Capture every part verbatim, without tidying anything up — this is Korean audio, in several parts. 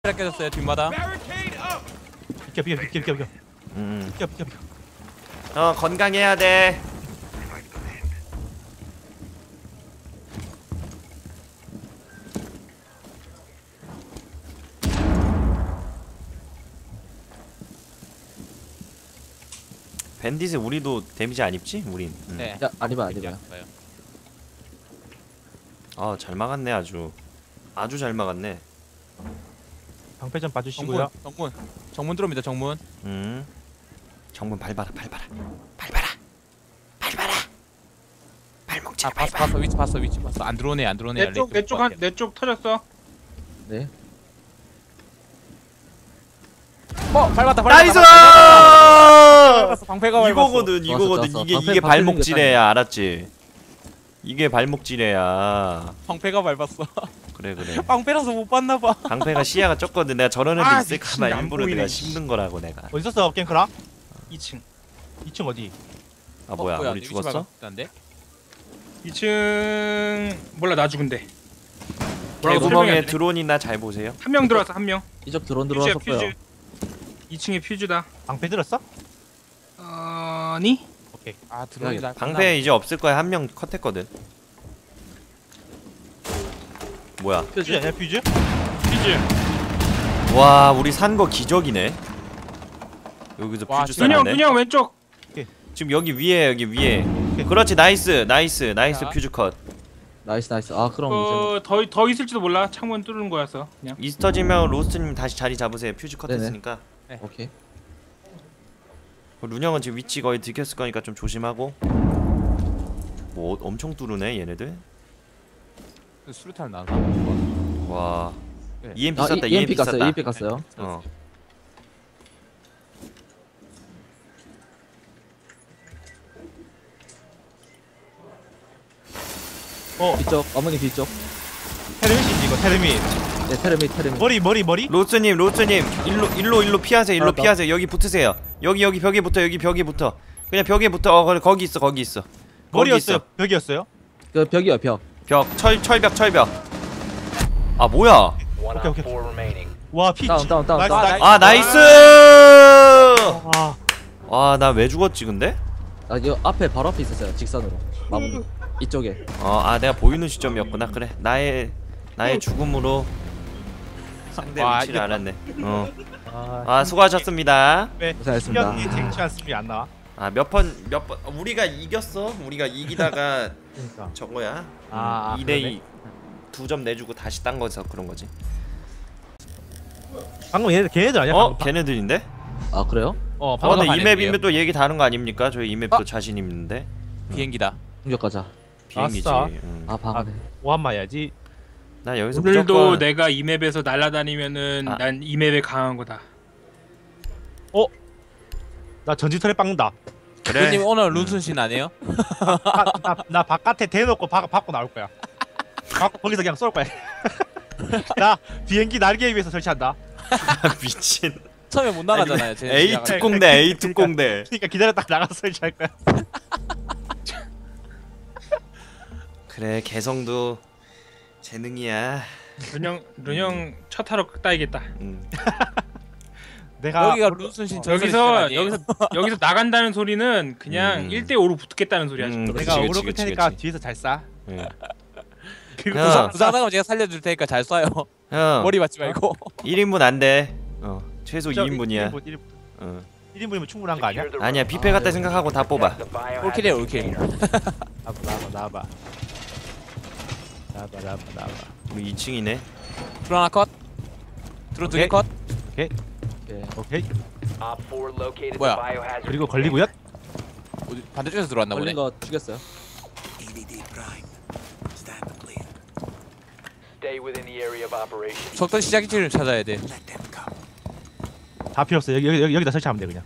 깨졌어요 뒷마당. 비켜 비켜 비켜 비켜 비켜. 음. 비켜 비켜 비켜. 어 건강해야 돼. 밴딧에 우리도 데미지 안 입지? 우린. 음. 네. 야 아니봐 아니봐. 아 잘 막았네 아주. 아주 잘 막았네. 방패 좀 봐주시고요. 정문, 정문, 정문 들어옵니다. 정문. 음. 정문 밟아라 밟아라 밟아라 밟아라. 발목질 아 봤어, 밟아. 봤어, 위치 봤어, 위치 봤어. 안 들어오네, 안 들어오네. 내 쪽 내 쪽 한 내 쪽 터졌어. 네. 어, 밟았다, 밟았다. 나이스! 밟았어, 방패가 밟았어. 이거거든 좋았어, 이거거든. 좋았어. 이게 방패, 이게 방패 발목질해야 알았지? 이게 발목질해야. 방패가 밟았어. 그래 그래. 방패라서 못 봤나 봐. 방패가 시야가 좁거든. 내가 저런 애들 아, 있을까봐 미친, 안 일부러 보이네, 내가 씨. 씹는 거라고 내가. 어디 있었어 깽크라? 이 층. 이 층 어디? 아 뭐야, 어, 뭐야 우리 위치 죽었어? 밟았다는데? 이 층 몰라 나 죽은데. 뭐라고 개구멍에 설명이 안 돼? 드론이나 잘 보세요. 한 명 들어왔어 한 명. 이쪽 드론 퓨즈야 들어왔었고요. 퓨즈. 이 층에 퓨즈다. 방패 들었어? 아니? 오케이. 아 드론이 날. 방패 이제 없을 거야. 한 명 컷했거든. 뭐야? 퓨즈 아니야 퓨즈? 퓨즈. 와 우리 산 거 기적이네. 여기서 와, 퓨즈 균형 쐈네. 균형 왼쪽. 지금 여기 위에 여기 위에. 그렇지 나이스 나이스 나이스 자. 퓨즈 컷. 나이스 나이스. 아 그럼 이제 어더 더 있을지도 몰라. 창문 뚫는 거였어. 그냥. 이스터지면 로스트님 다시 자리 잡으세요. 퓨즈 컷 네네. 했으니까. 오케이. 룬형은 지금 위치 거의 들켰을 거니까 좀 조심하고. 뭐 어, 엄청 뚫으네 얘네들. 수류탄 나가. 와. 네. 이엠피 아 썼다. 이- 이엠피 이엠피 갔어요. 썼다. 이엠피 갔어요. 어. 어 뒤쪽 어머니 뒤쪽. 테르밋이지 이거 테르밋. 네 테르미 테르미. 머리 머리 머리. 로스님 로스님 일로 일로 일로 피하세요. 일로 알았다. 피하세요. 여기 붙으세요. 여기 여기 벽에 붙어. 여기 벽에 붙어. 그냥 벽에 붙어. 어 거기, 거기 있어. 거기 있어. 거기 머리였어요. 있어. 벽이었어요. 그 벽이요 벽. 벽 철 철벽 철벽. 아 뭐야? 오케이 오케이. 와 피. 다운, 다운, 다운, 나이스, 다운. 나이스. 아 나이스. 아 와 나 왜 죽었지 근데? 아 이거 앞에 바로 앞에 있었어요. 직선으로. 마무리. 이쪽에. 어 아 내가 보이는 시점이었구나. 그래 나의 나의 죽음으로 상대 와, 위치를 이겼다. 알았네. 어. 아, 아 수고하셨습니다. 왜 고생하셨습니다. 신경이 쟁취 않습이 안 나와. 아 몇 번 몇 번 우리가 이겼어. 우리가 이기다가 그러니까. 저거야. 아, 이 대 이 그러네. 두 점 내주고 다시 딴 거서 그런 거지. 방금 얘네들 걔네들 아니야? 어 방금? 걔네들인데? 아 그래요? 어 어 방금 근데 안 이맵 했네요. 이맵 또 얘기 다른 거 아닙니까? 저희 이맵도 아! 자신 있는데 비행기다. 공격 가자. 비행기지. 아싸. 응. 아 방어네. 오한마 해야지. 나 여기서 오늘도 무조건 내가 이 맵에서 날아다니면은 아. 난 이 맵에 강한 거다. 나 전지털에 박는다. 그래. 님 오늘 룬순신 안 해요? 아, 나, 나 바깥에 대놓고 바, 받고 나올 거야. 받고 거기서 그냥 쏠 거야. 나 비행기 날개 위에서 설치한다. 미친. 처음에 못 나가잖아요. 제 A 시야가. 특공대 A 특공대. 그러니까 기다렸다 나가서 설치할 거야. 그래 개성도 재능이야. 룬형 룬형 첫 타로 따이겠다. 응. 내가 여기가 룬순신 전설의 시작 여기서 아니에요? 여기서 여기서 나간다는 소리는 그냥 음. 일 대 오로 붙겠다는 소리야. 음, 지금. 그치, 내가 그치, 오로 끌 그치, 테니까 그치. 뒤에서 잘 쏴. 응. 그리고 야. 부상 부상당하면 제가 살려줄 테니까 잘 쏴요. 형 머리 맞지 말고. 일 인분 안 돼. 어 최소 이 저 인분이야. 일 인분, 어. 일 인분이면 충분한 거 아니야? 아니야 뷔페 같다 생각하고 다 뽑아. 올킬이야 올킬. 나봐 나봐 나봐. 나봐 나봐 나봐. 우리 이 층이네. 드론 하나 컷. 드론 두개 컷. 오케이 오케이. 오케이. 뭐야? 그리고 걸리고요. 어디 반대쪽에서 들어왔나 보네. 걸린 거 죽였어요. 적던 시작지를 찾아야 돼. 다 필요 없어. 여기 여기 여기- 여기다 설치하면 돼 그냥.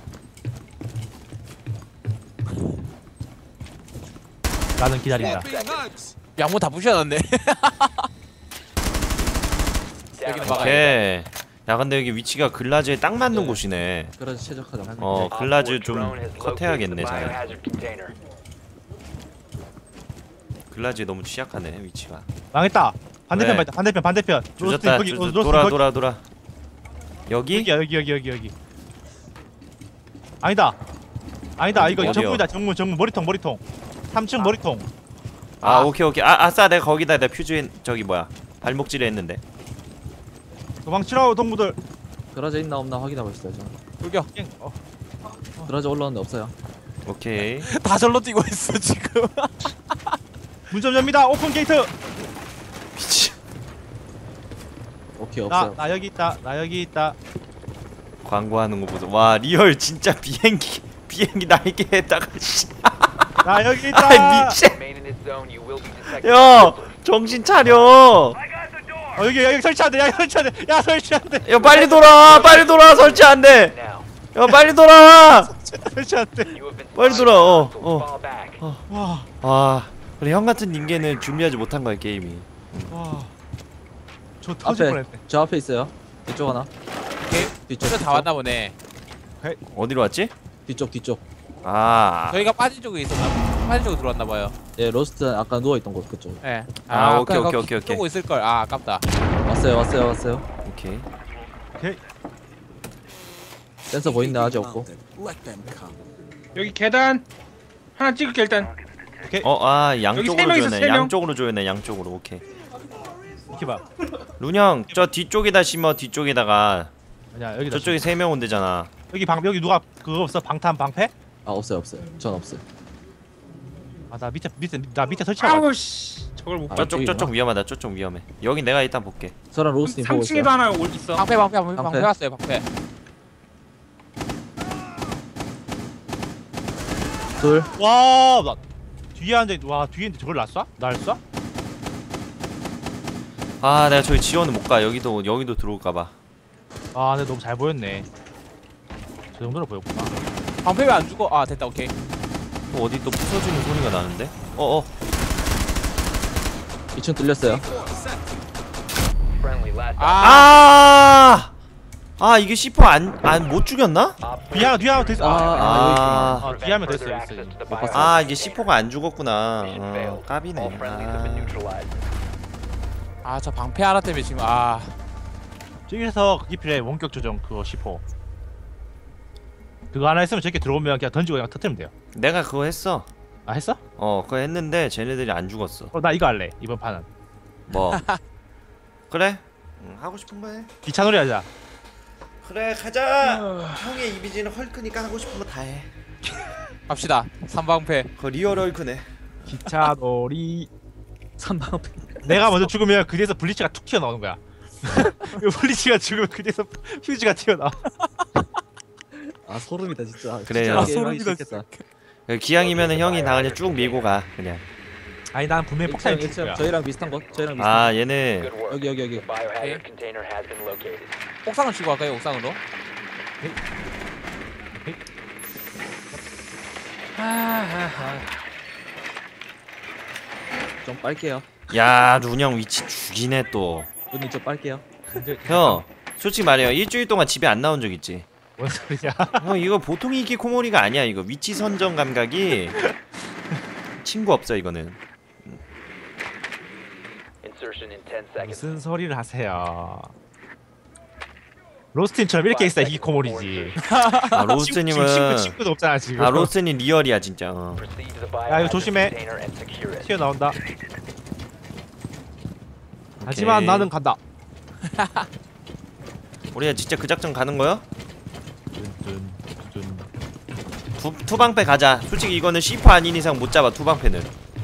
나는 기다린다. 양모 다 부셔놨네. 여기는 막아야 돼. 오케이. 야 근데 여기 위치가 글라즈에 딱 맞는 네. 곳이네. 그래서 최적화다. 어 글라즈 좀 컷해야겠네 잘. 글라즈에 너무 취약하네 위치가. 망했다. 반대편 왜? 맞다. 반대편 반대편. 조졌다. 거기 조- 로스트 돌아 거기. 돌아 돌아. 여기? 여기야 여기 여기 여기 여기. 아니다. 아니다 이거 어디요? 정문이다 정문 정문 머리통 머리통. 삼 층 머리통. 아, 오케이 오케이. 아 아싸 내가 거기다 내가 퓨즈 저기 뭐야 발목질을 했는데. 도망치라고 동무들. 드라자 있나 없나 확인하고 있어요 저는. 돌격. 어. 드라자 올라왔는데 없어요. 오케이. 다 절로 뛰고 있어 지금. 문 좀 엽니다. 오픈 게이트. 미치. 오케이 나 없어요. 나 여기 있다. 나 여기 있다. 광고하는 거 보소. 와 리얼 진짜 비행기 비행기 날개에다가 씨. 나 여기 있다. 아이 미친. 야 정신 차려. 어, 여기 여기 설치 안 돼. 야 설치 안 돼. 야 설치 안 돼. 야 빨리 돌아 빨리 돌아 설치 안 돼. 야 빨리 돌아 설치 안 돼. 빨리 돌아. 어 어. 와. 아 그래 형 같은 닌겐은 준비하지 못한 거야 게임이. 와. 저 터질 앞에 뻔했네. 저 앞에 있어요. 이쪽 하나. 오케이. 뒤쪽 저다 왔나 보네. 어디로 왔지? 뒤쪽 뒤쪽. 아, 저희가 빠진 쪽에 있었나? 빠진 쪽으로 들어왔나 봐요. 예 로스트 아까 누워 있던 곳 그쪽. 예. 아, 오케이, 아까 오케이, 그거 오케이, 오케이. 쏘고 있을 걸. 아 아깝다. 왔어요 왔어요 왔어요. 오케이. 오케이. 센서 보이는데 아직 없고. 여기 계단 하나 찍을게 일단. 어, 아 세 양쪽으로 명 있어, 조여네. 세 명. 양쪽으로 조여네. 양쪽으로. 오케이. 이렇게 봐. 룬형 저 뒤쪽에다 심어. 뒤쪽에다가 아니야 여기다. 저쪽에 세 명 온대잖아. 여기 방 여기 누가 그거 없어? 방탄 방패? 아 없어요 없어요. 전 없어요. 아 나 밑에 밑에 나 밑에 설치하고. 아우 씨. 저걸 못 봐. 저쪽 저기구나. 저쪽 위험하다. 저쪽 위험해. 여기 내가 일단 볼게. 저랑 로스님 보고 삼 층에도 있어요. 하나 올 있어. 방패 방패 방패 방패 방패. 왔어요 방패. 둘. 와, 나 뒤에 앉아. 와, 뒤에 있는데 저걸 놨어? 날 쏴? 아, 내가 저기 지원은 못 가. 여기도 여기도 들어올까 봐. 아, 근데 너무 잘 보였네. 저 정도로 보였구나. 방패 왜 안 죽어? 아 됐다 오케이. 또 어디 또 부서지는 소리가 나는데? 어, 어. 이 층 뚫렸어요. 아, 아! 아, 이게 씨포 안 안 못 죽였나? 뒤에 하나, 뒤에 하나 더 있어. 아, 아, 아. 아, 뒤에 하면 됐어, 됐어. 못 봤어요. 아, 이게 씨포가 안 죽었구나. 어, 까비네. 아. 아 저 방패 하나 때문에 지금 아 저기서 그게 필요해. 원격 조정 그거 시포. 그거 하나 있으면 저렇게 들어오면 그냥 던지고 그냥 터뜨리면 돼요. 내가 그거 했어. 아, 했어? 어, 그거 했는데 쟤네들이 안 죽었어. 어, 나 이거 할래. 이번 판은. 뭐? 그래? 응, 하고 싶은 거 해. 기차 놀이 하자. 그래, 가자. 형의 이미지는 헐크니까 하고 싶은 거 다 해. 갑시다. 삼방패. 그 리얼 헐크네. 기차 놀이. 삼방. 내가 먼저 죽으면 그 뒤에서 블리츠가 툭 튀어나오는 거야. 블리츠가 죽으면 그 뒤에서 퓨즈가 튀어나와. 아 소름이다 진짜. 그래요. 진짜 게임 하기 소름이다, 싫겠다. 기왕이면은 형이 나 그냥 쭉 밀고 가 그냥. 아니, 난 분명히 폭탄이 일 층, 죽을 거야. 저희랑 비슷한 거. 저희랑 비슷한 아, 얘네 여기 여기 여기. 옥상을 치고 갈까요 옥상으로? 좀 빨게요. 야, 룬형 위치 죽이네 또. 눈이 좀 빨게요. 근데 형, 솔직히 말해요. 일주일 동안 집에 안 나온 적 있지? 뭔 소리냐? 형, 이거 보통 이기 코모리가 아니야. 이거 위치 선정 감각이 친구 없어 이거는. 무슨 소리를 하세요? 로스틴처럼 이렇게 있어야 히키코모리지. 아, 친구, 로스트님은 친구, 친구도 없잖아 지금. 아, 로스트님 리얼이야 진짜. 어. 야, 이거 조심해. 튀어나온다. 하지만 오케이. 나는 간다. 우리가 진짜 그 작전 가는 거야? 뚠, 뚠, 두, 투방패 가자. 솔직히 이거는 씨포 아닌 이상 못 잡아 투방패는.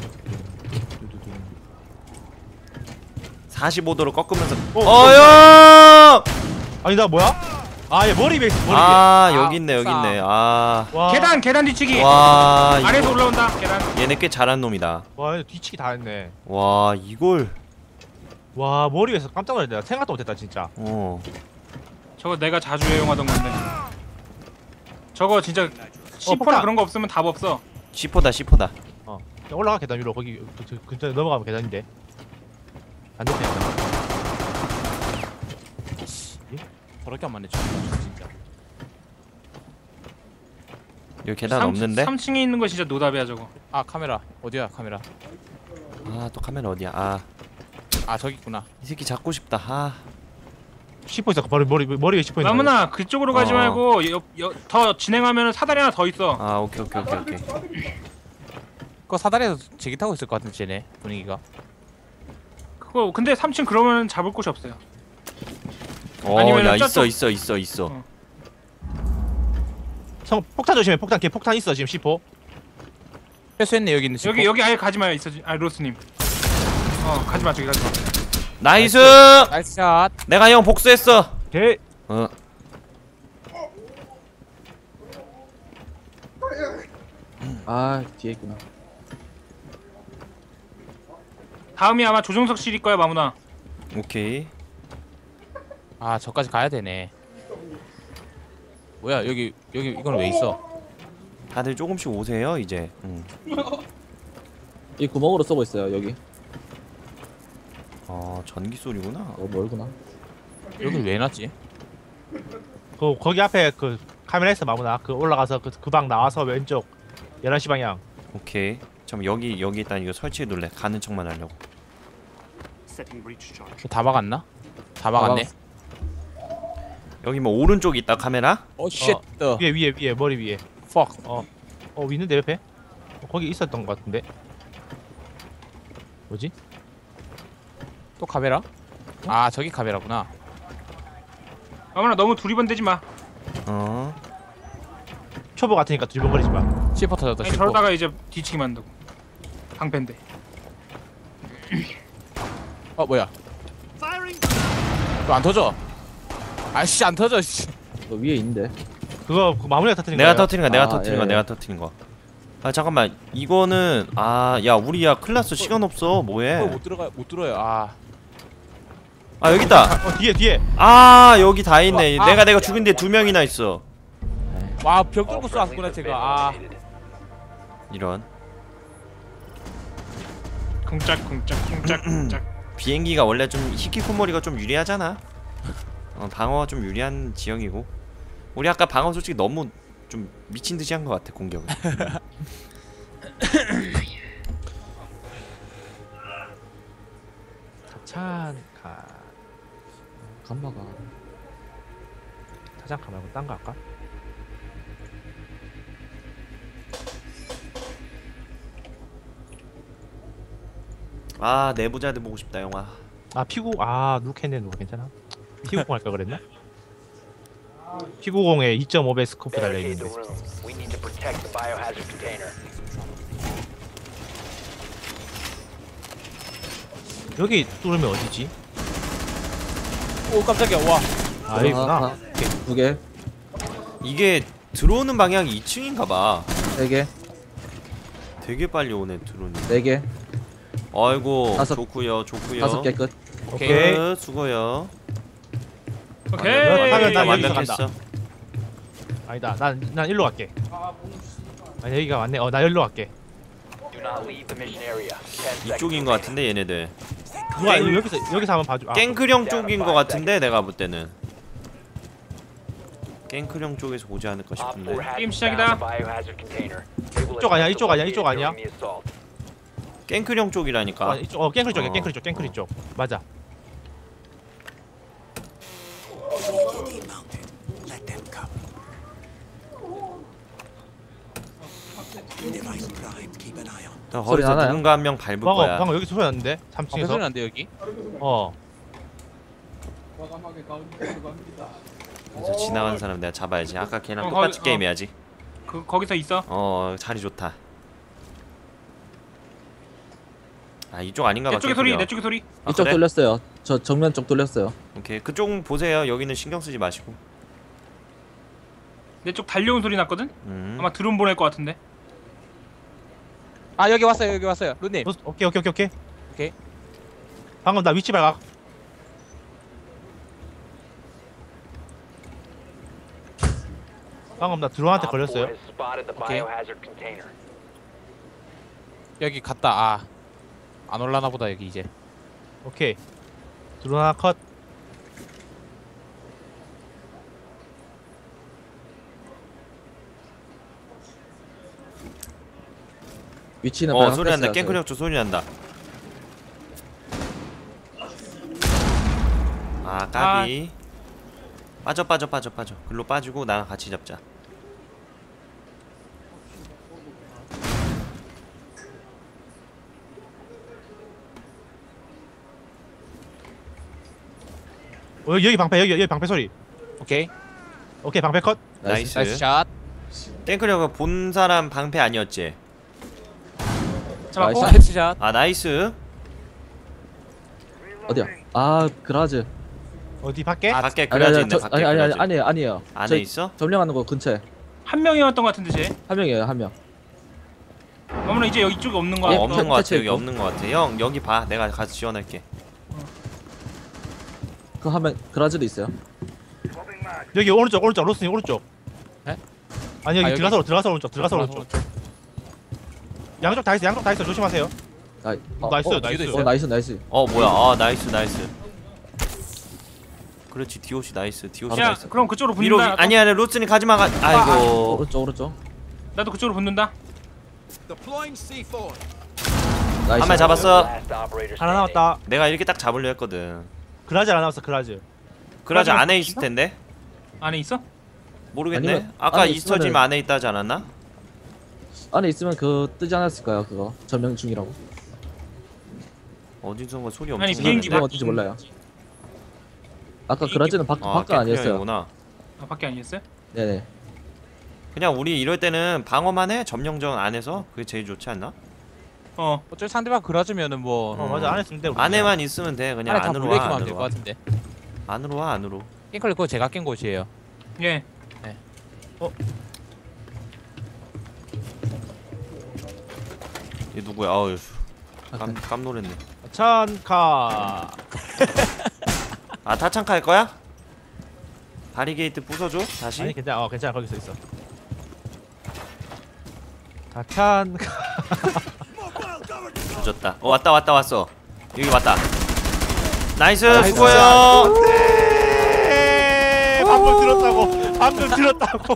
사십오 도로 꺾으면서. 어, 어여! 아니 나 뭐야? 아, 얘 머리 베이스 머리. 아, 아, 여기 있네 여기 옥상. 있네. 아, 와. 계단 계단 뒤치기. 와 아래에서 이거 올라온다. 계단. 얘네 꽤 잘한 놈이다. 와, 얘 뒤치기 다 했네. 와 이걸. 와, 머리 베이스 깜짝 놀랐네. 나 생각도 못했다 진짜. 어. 저거 내가 자주 애용하던 건데. 저거 진짜 시포나 폭탄. 그런 거 없으면 답 없어. 씨포다 씨포다. 어, 그냥 올라가 계단 위로. 거기 그, 그, 근처에 넘어가면 계단인데. 반대편이다. 저렇게 안 맞네 진짜. 여기 계단 없는데? 삼 층에 있는 거 진짜 노답이야 저거. 아 카메라 어디야 카메라? 아 또 카메라 어디야? 아, 아 저기 있구나. 이 새끼 잡고 싶다. 아, 씹고 있어. 머리 머리 머리에 씹고 있는. 마무나 그쪽으로 가지 어. 말고 여, 여, 더 진행하면 사다리 하나 더 있어. 아 오케이 오케이 오케이 오케이. 그거 사다리에서 제기 타고 있을 것 같은데 쟤네 분위기가. 그거 근데 삼 층 그러면 잡을 곳이 없어요. 어야 아니면은 있어 저쪽- 있어 있어 있어. 어. 성 폭탄 조심해. 폭탄 걔 폭탄 있어 지금 십 호. 회수했네 여기 있는 집. 여기 여기 아예 가지 마요. 있어. 아 로스님. 어 가지 마 저기 가지 마. 나이스. 나이스 샷. 내가 형 복수했어. 걔 어. 아 뒤에 있구나. 다음이 아마 조정석실일 거야 마무나. 오케이. 아 저까지 가야 되네. 뭐야 여기 여기 이건 왜 있어? 다들 조금씩 오세요 이제. 응. 이 구멍으로 쏘고 있어요 여기. 어 전기 소리구나. 어 멀구나. 여기 왜 놨지? 그 거기 앞에 그 카메라 있어 마무나. 그 올라가서 그 그 방 나와서 왼쪽 열한 시 방향. 오케이. 잠 여기 여기 일단 이거 설치해 둘래. 가는 척만 하려고. 다 막았나? 다 막았네. 여기 뭐 오른쪽 있다 카메라? 어 쉣. 어. 위에 위에 위에 머리 위에. fuck. 어 있는데 옆에? 어, 거기 있었던 것 같은데. 뭐지? 또 카메라? 아 저기 카메라구나. 마무나 너무 두리번대지 마. 어. 초보 같으니까 들번거리지 마. 시퍼 터졌다 아니, 시퍼. 저러다가 이제 뒤치기 만든다고. 방패인데. 어 뭐야? 또 안 터져? 아씨 안 터져. 씨. 너 위에 있는데. 그거 그 마무리가 터뜨린 내가 거예요. 터트린 거야. 내가 아, 터트린 예. 거야. 내가 터트린 거. 아 잠깐만. 이거는 아 야 우리 야 큰일 났어. 시간 없어. 어, 뭐해? 못 들어가 못 들어요. 아. 아 여기 있다. 어 뒤에 뒤에. 아 여기 다 있네. 아. 내가 내가 죽인 데 두 명이나 있어. 와 벽 뚫고 쏘았구나 제가. 아. 이런. 쿵짝쿵짝 쿵짝쿵짝. 비행기가 원래 좀 히키코모리가 좀 유리하잖아. 어, 방어가 좀 유리한 지형이고. 우리 아까 방어 솔직히 너무 좀 미친 듯이 한 것 같아 공격을. 타찬카. 감마가. 타찬카 말고 딴 거 할까? 아 내부자들 보고 싶다 영화. 아 피구 아 누캔네 누가 괜찮아? 피구공 할까 그랬나? 피구공에 이 점 오 배 스코프 달려 있는데. We need to protect the biohazard container. 여기 뚫으면 어디지? 오 깜짝이야. 와. 아 여기구나. 하나, 두 개, 이게 들어오는 방향이 이 층인가봐. 세 개, 되게 빨리 오네 들어오는. 네 개, 아이고 다섯- 좋구요 좋구요. 다섯 개 끝. 오케이. 끝 수고요. 오케이. 하면 나 여기서 완벽했어. 아니다. 난 난 일로 갈게. 아니 여기가 맞네. 어 나 일로 갈게. Do not leave the mission area. ten seconds 이쪽인 것 같은데 얘네들. 누가 깽- 여기서 여기서 한번 봐줘. 아, 깽크령 쪽인 것 같은데 내가 볼 때는. 깽크령 쪽에서 오지 않을까 Op 싶은데. four has 게임 found 시작이다. the biohazard container. They will 이쪽 아니야, attempt to 이쪽 아니야, locate 이쪽 it 아니야? during the assault. 깽크령 쪽이라니까. 어, 이쪽 어 깽크리 쪽이야. 어. 깽크리 쪽. 깽크리 쪽. 맞아. 나 소리 거기서 나나요? 누군가 한 명 밟을 방금 거야. 방금 여기 소리 났는데. 삼 방패 소리 층에서. 난데 여기? 어. 그래서 지나가는 사람 내가 잡아야지. 아까 걔랑 어, 똑같이 거기- 게임 해야지. 그 거기서 있어. 어 자리 좋다. 아 이쪽 아닌가 봐. 내 쪽에 소리, 깽크령. 내 쪽에 소리. 아, 이쪽 그래? 뚫렸어요. 저 정면 쪽 뚫렸어요. 오케이 그쪽 보세요. 여기는 신경 쓰지 마시고. 내 쪽 달려온 소리 났거든. 음. 아마 드론 보낼 것 같은데. 아 여기 왔어요 여기 왔어요. 루님. 어, 오케이 오케이 오케이 오케이. 오케이. 방금 나 위치 발각. 방금 나 드론한테 Op four 걸렸어요. has spotted the Okay. biohazard container. 여기 갔다. 아. 안 올라나 보다 여기 이제. 오케이. 드론 하나 컷. 위치는 어 방금 소리 난다. 뺐어요, 깽크령 쪽 소리 난다. 아 까비. 빠져 빠져 빠져 빠져. 글로 빠지고 나랑 같이 잡자. 어, 여기 여기 방패 여기 여기 방패 소리. 오케이. 오케이 방패 컷. 나이스. 나이스 샷. 땡크려가 본 사람 방패 아니었지? 잡았고. 나이스 샷. 아 나이스. 어디야? 아 그라즈. 어디 밖에? 아, 밖에 아니 그라지 아니 있네. 저, 밖에 아니 아니 아니 그라지. 아니에요 아니에요. 안에 저희 있어? 점령하는 거 근처에 한 명이었던 것 같은데 쟤. 한 명이에요 한 명. 어머나 이제 여기 쪽에 없는 어, 거야. 예, 없는 거 같아. 퇴치했고. 여기 없는 거 같아. 형 여기 봐. 내가 가서 지원할게. 그 하면 그라즈도 있어요. 여기 오른쪽 오른쪽 로스님 오른쪽. 에? 아니 여기 아, 여기? 들어가서 들어가서 오른쪽 들어가서 오른쪽. 양쪽 다 있어 양쪽 다 있어 조심하세요. 나이. 어, 나이스 어, 나이스. 뒤에도 어 나이스 나이스. 어 뭐야? 아 나이스 나이스. 그렇지 디오시 나이스. 디오시 야 나이스. 그럼 그쪽으로 위로 위, 붙는다. 아니 아니 로스님 가지마 가. 아이고. 오른쪽 오른쪽. 나도 그쪽으로 붙는다. 나이스. 한 마리 잡았어. Last operator 하나 standing. 남았다. 내가 이렇게 딱 잡으려 했거든. 그라즈 하나 남았어 그라즈. 그라지 그라지가 안에 있나? 있을 텐데. 안에 있어? 모르겠네. 아니면 아까 안에 이스터짐 있으면은- 안에 있다지 않았나? 안에 있으면 그 뜨지 않았을까요 그거 점령 중이라고. 어디선가 소리 엄청 아니, 나는데? 비행기 그건 어딘지 몰라요. 아까 이게- 그라즈는 밖 아, 밖은 아니었어요. 깨끗형이구나. 아 밖에 아니었어요? 네네. 그냥 우리 이럴 때는 방어만 해. 점령전 안에서 그게 제일 좋지 않나? 어. 어차피 상대방 그라주면은 뭐 어 맞아 안에 있으면 돼. 우리. 안에만 있으면 돼. 그냥 안에 다 안으로 와. 물려있기만 하면 될 안으로 것 와. 같은데. 안으로 와. 안으로. 깽컬 그거 제가 깬 곳이에요. 예. 얘 누구야? 아우 깜, 깜놀했네. 찬카. 아 타창카 할 거야? 바리게이트 부숴줘 다시. 아니 괜찮아 어 괜찮아 거기서 있어. 다찬카. 늦었다. 어 왔다 왔다 왔어. 여기 왔다. 나이스 나이스. 수고해요. 네, 방금 들었다고. 방금 들었다고.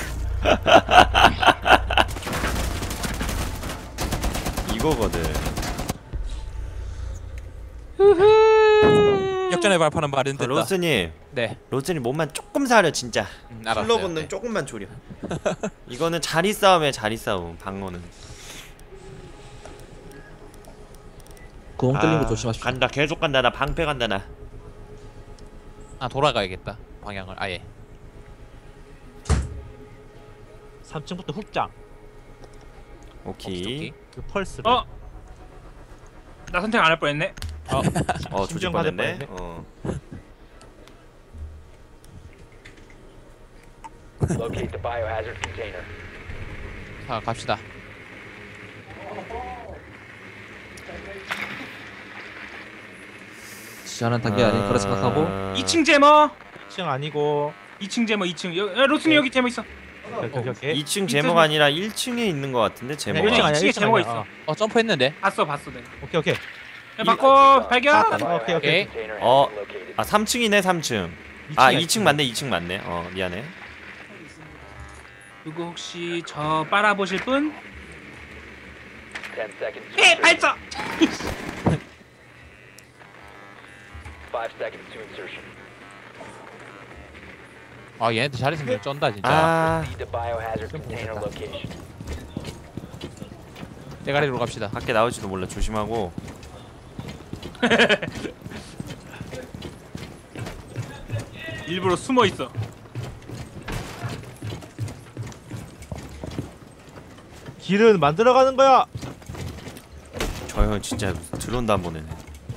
이거거든. 역전의 발판은 그 마련됐다. 로스님, 네. 로스님 몸만 조금 사려 진짜. 음, 알았어요. 슬로분은 네. 조금만 조려. 이거는 자리 싸움에 자리 싸움. 방어는. 구멍 뚫린 거 아, 조심하십시오. 간다. 계속 간다. 나 방패 간다 나. 아 돌아가야겠다. 방향을 아예. 삼 층부터 훅장. 오케이. 오케이. 그 펄스를. 어. 나 선택 안 할 뻔했네. 어 조질 심장 받을 뻔했네. 뻔했네. 어. Locate the biohazard container. 자 갑시다. 지하는 단계 아닌 거라 생각하고. 아. 이 층 제머. 이 층 아니고. 이 층 제머 이 층. 여, 야, 로스님 여기 제머 있어. 오케이 오케이 오케이. 이 층 제모가 아니라 일 층에 있는 것 같은데 제모가. 일 층 아니야 이 층에 일 층 제모가 아니야. 있어. 어. 어 점프했는데. 봤어 봤어 내가. 오케이 오케이. 야, 바꿔 발견. 아, 오케이 오케이. 오케이. Container has 어. been located. 아 삼 층이네 삼 층. 이 아 층이야, 이 층 맞네 이 층 맞네. 어 미안해. 누구 혹시 저 빨아보실 분? Ten seconds. to 예 insertion. 발사. Five seconds to insertion. 아 얘네들 잘했으면 쩐다 진짜. 아 Proceed to biohazard container location. 대가리로 갑시다. 밖에 나올지도 몰라 조심하고. 일부러 숨어 있어. 길은 만들어가는 거야. 저 형 진짜 드론도 안 보내네.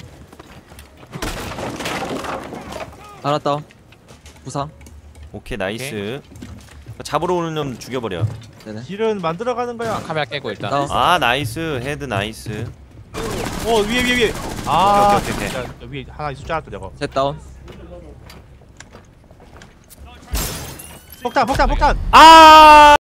하나 다운. 부상. 오케이 나이스. 잡으러 오는 놈 죽여버려. 네네. 길은 만들어가는 거야. 카메라 깨고 일단. 다운. 아 나이스 헤드 나이스. 어 위에 위에 위에. 아. 오케이, 오케이, 오케이. 진짜 위에 하나 있을 줄 알았다 저거. 셋 다운. 폭탄 폭탄 폭탄. 아